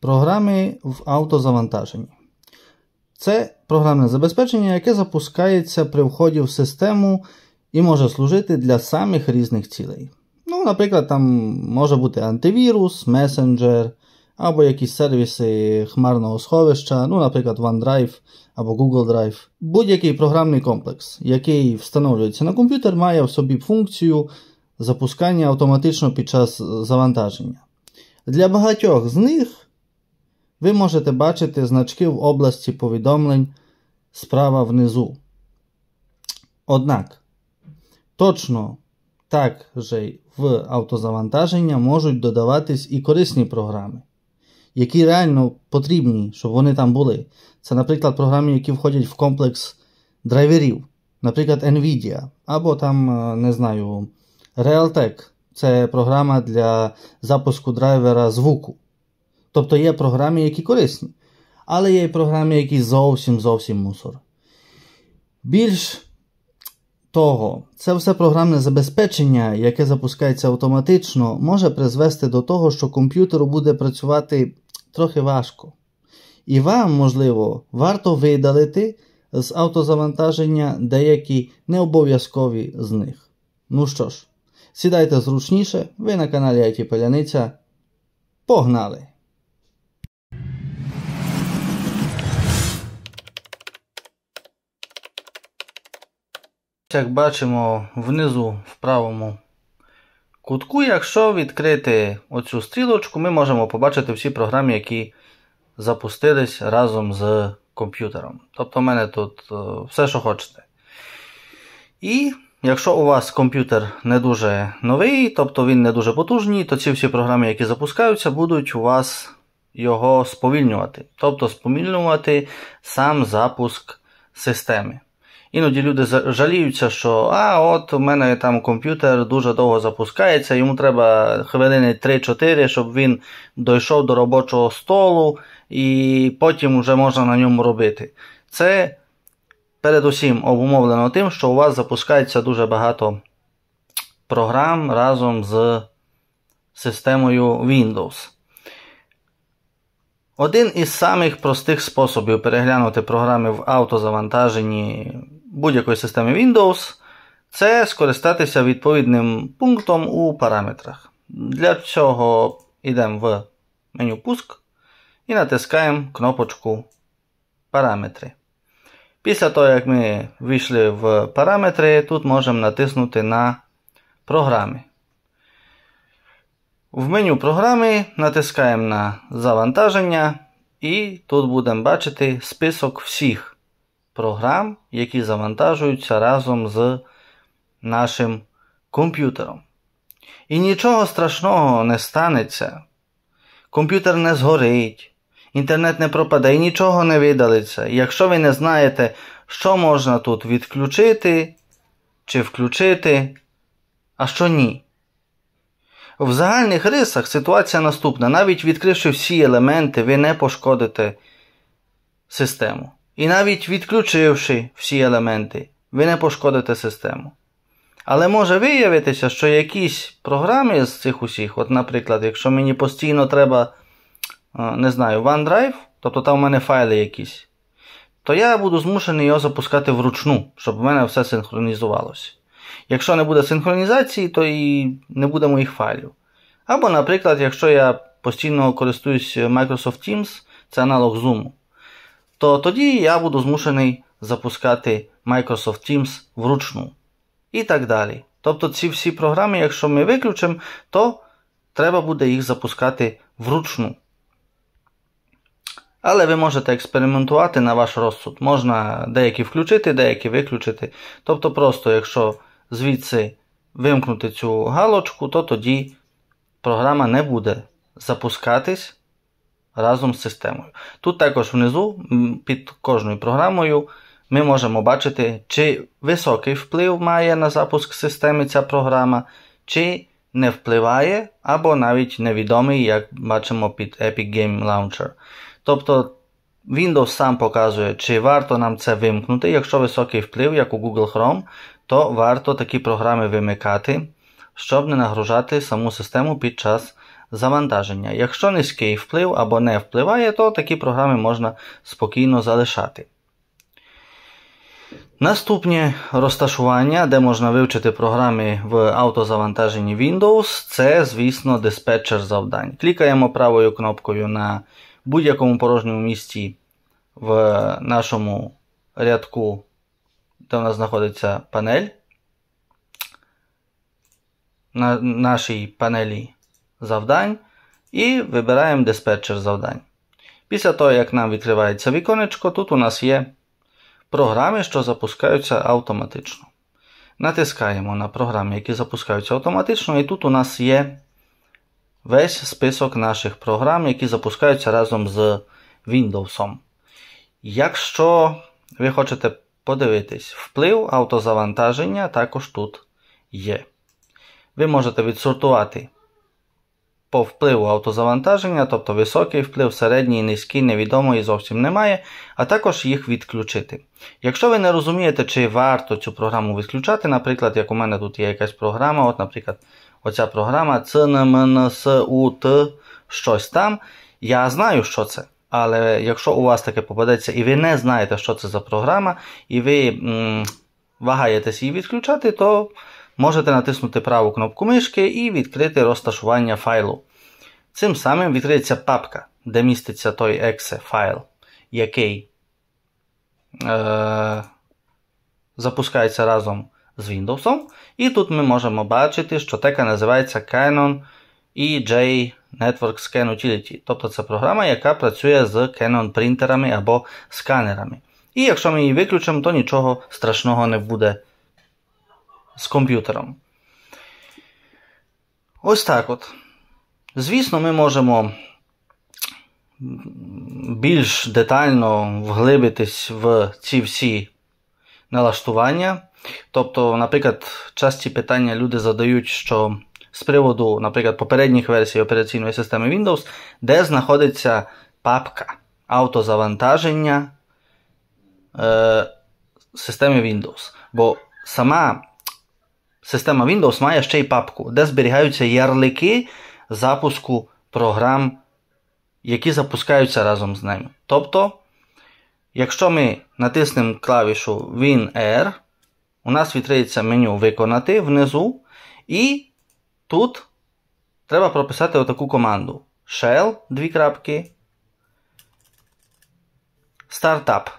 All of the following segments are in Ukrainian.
Програми в автозавантаженні. Це програмне забезпечення, яке запускається при вході в систему і може служити для самих різних цілей. Наприклад, там може бути антивірус, месенджер, або якісь сервіси хмарного сховища, наприклад, OneDrive або Google Drive. Будь-який програмний комплекс, який встановлюється на комп'ютер, має в собі функцію запускання автоматично під час завантаження. Для багатьох з них ви можете бачити значки в області повідомлень справа внизу. Однак, точно так же в автозавантаження можуть додаватись і корисні програми, які реально потрібні, щоб вони там були. Це, наприклад, програми, які входять в комплекс драйверів, наприклад, NVIDIA, або там, Realtek. Це програма для запуску драйвера звуку. Тобто є програми, які корисні, але є і програми, які зовсім мусор. Більш того, це все програмне забезпечення, яке запускається автоматично, може призвести до того, що комп'ютеру буде працювати трохи важко. І вам, можливо, варто видалити з автозавантаження деякі необов'язкові з них. Ну що ж, сідайте зручніше, ви на каналі IT Паляниця. Погнали! Як бачимо внизу в правому кутку, якщо відкрити оцю стрілочку, ми можемо побачити всі програми, які запустились разом з комп'ютером. Тобто в мене тут все, що хочете. І якщо у вас комп'ютер не дуже новий, тобто він не дуже потужний, то ці всі програми, які запускаються, будуть у вас його сповільнювати. Тобто сповільнювати сам запуск системи. Іноді люди жаліються, що от у мене там комп'ютер дуже довго запускається, йому треба хвилини 3-4, щоб він дійшов до робочого столу і потім вже можна на ньому робити. Це передусім обумовлено тим, що у вас запускається дуже багато програм разом з системою Windows. Один із самих простих способів переглянути програми в автозавантаженні будь-якої системи Windows – це скористатися відповідним пунктом у параметрах. Для цього йдемо в меню «Пуск» і натискаємо кнопочку «Параметри». Після того, як ми війшли в параметри, тут можемо натиснути на «Програми». В меню «Програми» натискаємо на «Завантаження» і тут будемо бачити список всіх програм, які завантажуються разом з нашим комп'ютером. І нічого страшного не станеться. Комп'ютер не згорить, інтернет не пропаде і нічого не видалиться. Якщо ви не знаєте, що можна тут відключити чи включити, а що ні. В загальних рисах ситуація наступна. Навіть відкривши всі елементи, ви не пошкодите систему. І навіть відключивши всі елементи, ви не пошкодите систему. Але може виявитися, що якісь програми з цих усіх, от, наприклад, якщо мені постійно треба, OneDrive, тобто там у мене файли якісь, то я буду змушений його запускати вручну, щоб в мене все синхронізувалося. Якщо не буде синхронізації, то і не буде моїх файлів. Або, наприклад, якщо я постійно користуюсь Microsoft Teams, це аналог Zoom, то тоді я буду змушений запускати Microsoft Teams вручну. І так далі. Тобто ці всі програми, якщо ми виключимо, то треба буде їх запускати вручну. Але ви можете експериментувати на ваш розсуд. Можна деякі включити, деякі виключити. Тобто просто, якщо звідси вимкнути цю галочку, то тоді програма не буде запускатись разом з системою. Тут також внизу, під кожною програмою, ми можемо бачити, чи високий вплив має на запуск системи ця програма, чи не впливає, або навіть невідомий, як бачимо під Epic Game Launcher. Тобто Windows сам показує, чи варто нам це вимкнути. Якщо високий вплив, як у Google Chrome, то варто такі програми вимикати, щоб не нагружати саму систему під час завантаження. Якщо низький вплив або не впливає, то такі програми можна спокійно залишати. Наступне розташування, де можна вивчити програми в автозавантаженні Windows, це, звісно, диспетчер завдань. Клікаємо правою кнопкою на будь-якому порожньому місці в нашому рядку, де у нас знаходиться панель. На нашій панелі завдань і вибираємо диспетчер завдань. Після того, як нам відкривається віконечко, тут у нас є програми, що запускаються автоматично. Натискаємо на програми, які запускаються автоматично, і тут у нас є весь список наших програм, які запускаються разом з Windows. Якщо ви хочете подивитись, вплив автозавантаження також тут є. Ви можете відсортувати по впливу автозавантаження, тобто високий вплив, середній, низький, невідомий зовсім немає, а також їх відключити. Якщо ви не розумієте, чи варто цю програму відключати, наприклад, як у мене тут є якась програма, от, наприклад, оця програма CNMNSUT, щось там, я знаю, що це. Але якщо у вас таке попадеться і ви не знаєте, що це за програма, і ви вагаєтесь її відключати, то можете натиснути праву кнопку мишки і відкрити розташування файлу. Цим самим відкриється папка, де міститься той exe файл, який запускається разом з Windows. І тут ми можемо бачити, що тека називається Canon EJ Network Scan Utility. Тобто це програма, яка працює з Canon принтерами або сканерами. І якщо ми її виключимо, то нічого страшного не буде з комп'ютером. Ось так от. Звісно, ми можемо більш детально вглибитись в ці всі налаштування. Тобто, наприклад, часті питання люди задають, що з приводу, наприклад, попередніх версій операційної системи Windows, де знаходиться папка автозавантаження системи Windows. Бо сама система Windows має ще й папку, де зберігаються ярлики запуску програм, які запускаються разом з ними. Тобто, якщо ми натиснемо клавішу WinR, у нас відкриється меню «Виконати» внизу, і тут треба прописати отаку команду shell, startup.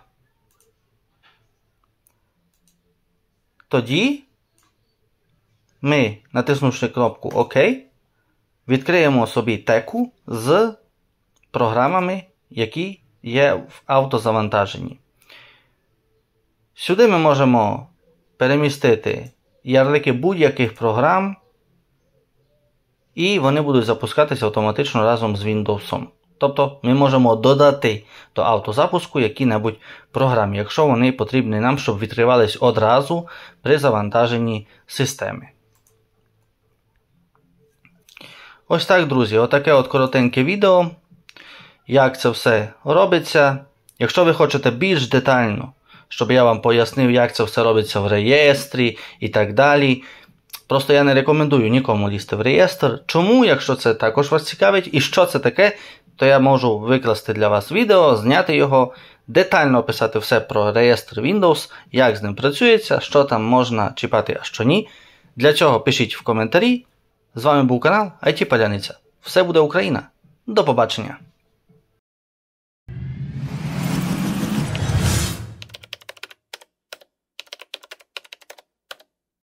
Тоді ми, натиснувши кнопку ОК, відкриємо собі теку з програмами, які є в автозавантаженні. Сюди ми можемо перемістити ярлики будь-яких програм, і вони будуть запускатися автоматично разом з Windows. Тобто ми можемо додати до автозапуску які-небудь програми, якщо вони потрібні нам, щоб відкривались одразу при завантаженні системи. Ось так, друзі, отаке от коротеньке відео, як це все робиться. Якщо ви хочете більш детально, щоб я вам пояснив, як це все робиться в реєстрі і так далі, просто я не рекомендую нікому лізти в реєстр. Чому, якщо це також вас цікавить і що це таке, то я можу викласти для вас відео, зняти його, детально описати все про реєстр Windows, як з ним працюється, що там можна чіпати, а що ні. Для цього пишіть в коментарі. З вами був канал IT Паляниця. Все буде Україна. До побачення.